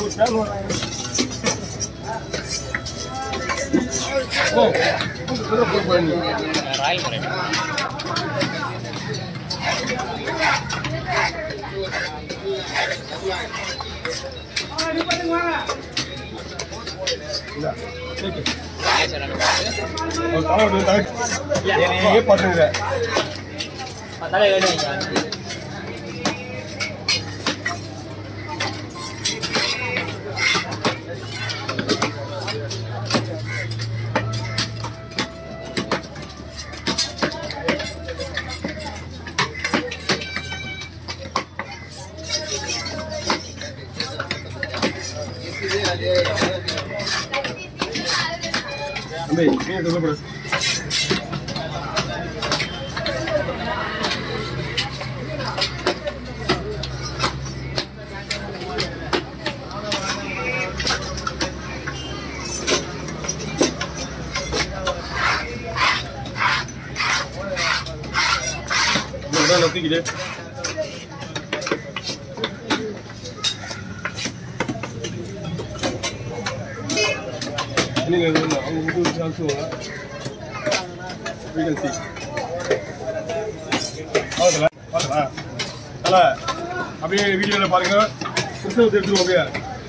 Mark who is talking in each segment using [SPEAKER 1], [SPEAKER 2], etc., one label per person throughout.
[SPEAKER 1] அப்படியே வீடியோல பாருங்க. புத்தகத்தை எடுத்துருவோம்.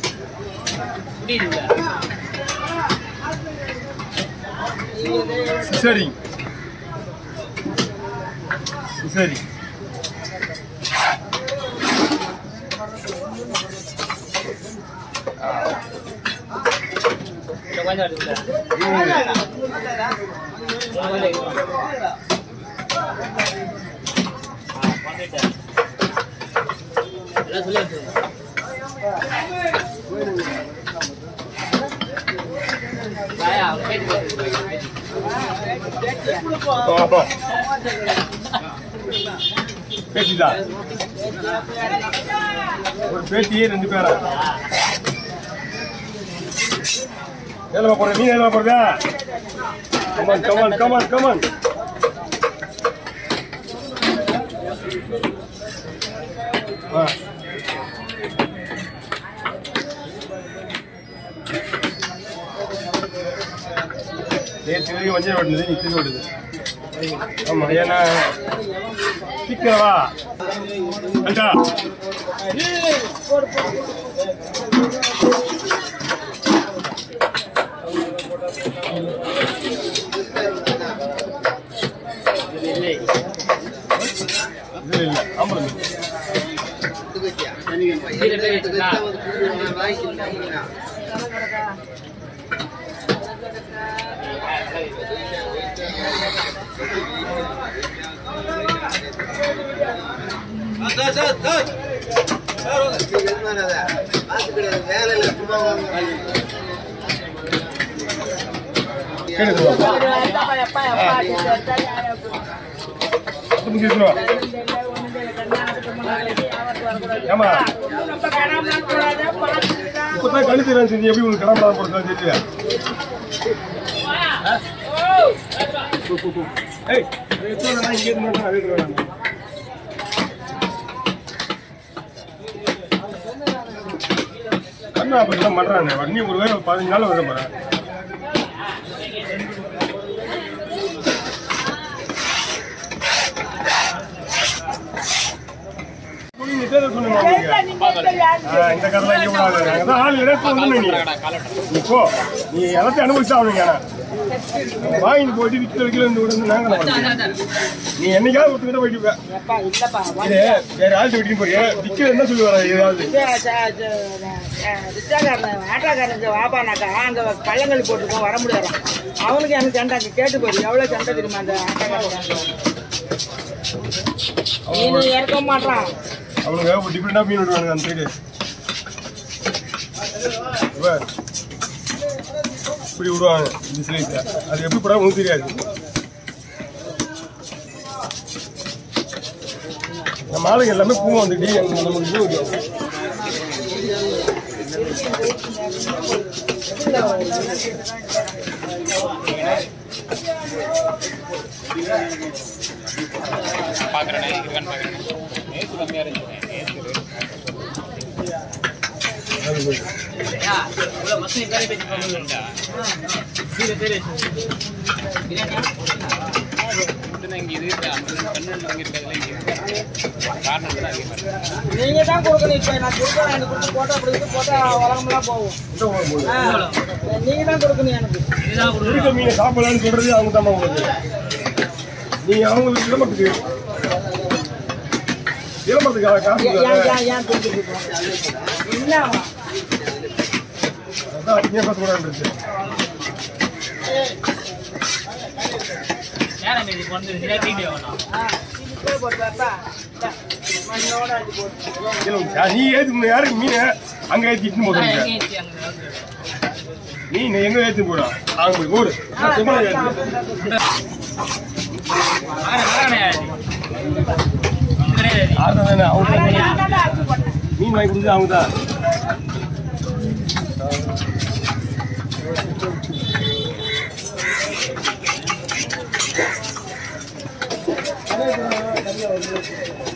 [SPEAKER 1] சரி சரி பேசிதா ஒரு பேட்டியே 2 பேரா ஏலமா போற நீ ஏலமா போறதா கமான் நேற்று வஞ்சம் ஓடுது நீ திரும்பி ஓடுது. ஆமா ஏன்னா சீக்கிரவா அண்டா கழுத்துறான் செஞ்சு எப்படி உங்களுக்கு கடம்பா போடுறா தெரியல. கண்ணா அப்படிலாம் பண்றாங்க. வண்டி ஒரு வேலை 15 நாள் வர போறேன். இந்த கதை ஆள் இப்போ நீ எல்லாத்தையும் அனுபவிச்சா அவனுங்க வாங்கி போயிட்டு விற்க வைக்கல நாங்க நீ என்னைக்காவது ஒருத்தக்கிட்ட போயிட்டு வேற ஆள் வெட்டின்னு போறிய விற்க என்ன சொல்லுவாரா ஏதாவது
[SPEAKER 2] வாப்பானாக்கா அங்க பள்ளங்கள் போட்டுருக்கோம் வர முடியாது. அவனுக்கு எனக்கு சண்டை கேட்டு போயிரு எவ்வளவு சண்டை தெரியுமா அந்த ஆட்டோக்காரன் இறக்க மாட்டான்.
[SPEAKER 1] அவனுங்க ஒரு டிஃப்ரெண்டா மீன் விடுவானுங்க அந்த சைடு. இப்படி விடுவாங்க இந்த சைடு. அது எப்படி போட உங்களுக்கு தெரியாது. நம்ம ஆளுங்க எல்லாமே பூ வந்துட்டு நமக்கு
[SPEAKER 3] பாக்குறேன் இருக்கான்னு பாக்குறேன். நேற்று கம்மியா இருந்துச்சு. நேற்று
[SPEAKER 2] நீங்க தான் கொடுக்கணும். இப்ப நான் கொடுக்குறேன், எனக்கு கொடுத்து போட்டா அப்படி போட்டா உலகம்லாம் போகும். நீங்க தான் கொடுக்கணும் எனக்கு.
[SPEAKER 1] இருக்க மீன் சாப்பிடலான்னு சொல்றது அவங்க தான் உங்களுக்கு. நீ அவங்க விளம்பரத்துக்கு காசு
[SPEAKER 2] ஏன் தெரிஞ்சுக்கிட்டோம் என்ன
[SPEAKER 1] அதான் அதிகமாக பேசக்கூடாது இருக்கு. நீ ஏத்து யாரு மீன் அங்க ஏத்திட்டு போதும் மீன் எங்க ஏத்தி போடா அவங்க போடு மீன் வாங்கி கொடுத்து அவங்க தான்